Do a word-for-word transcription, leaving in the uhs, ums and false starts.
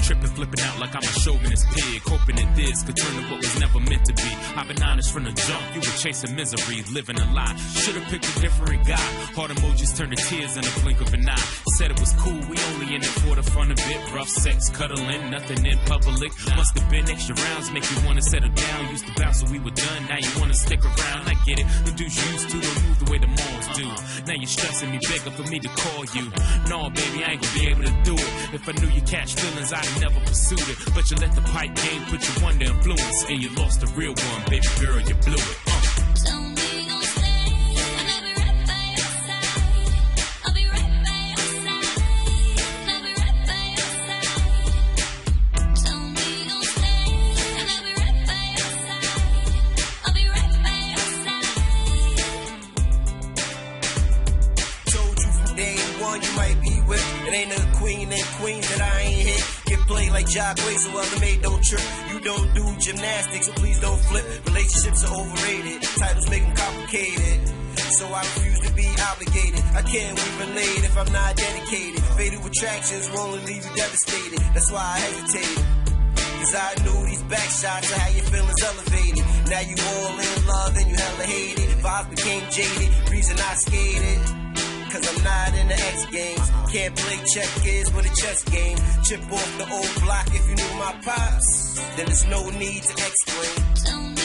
tripping, flipping out like I'm a chauvinist pig, hoping that this could turn to what was never meant to be. I've been honest from the jump, you were chasing misery, living a lie. Should've picked a different guy. Heart emojis turned to tears in a blink of an eye. Said it was cool, we only in it for the fun of it. Rough sex, cuddling, nothing in public. Must have been extra rounds, make you wanna settle down. Used to bounce when we were done, now you wanna stick around. I get it, the dudes you used to don't move the way the Mallz do. Now you're stressing me, begging for me to call you. No, baby, I ain't gonna be able to do it. If I knew you catch feelings, I'd have never pursued it. But you let the pipe game put you under influence, and you lost the real one, baby girl, you blew it. Uh. You might be with. It ain't a queen and queen that I ain't hit. Get played like Jacquay, so other made don't trip. You don't do gymnastics, so please don't flip. Relationships are overrated, titles make them complicated. So I refuse to be obligated. I can't be related if I'm not dedicated. Fatal attractions will only leave you devastated. That's why I hesitated. Cause I knew these back shots of how your feelings elevated. Now you all in love and you hella hate it. Vibes became jaded, reason I skated. Cause I'm not in the X games. Can't play checkers with a chess game. Chip off the old block if you knew my pops. Then there's no need to explain.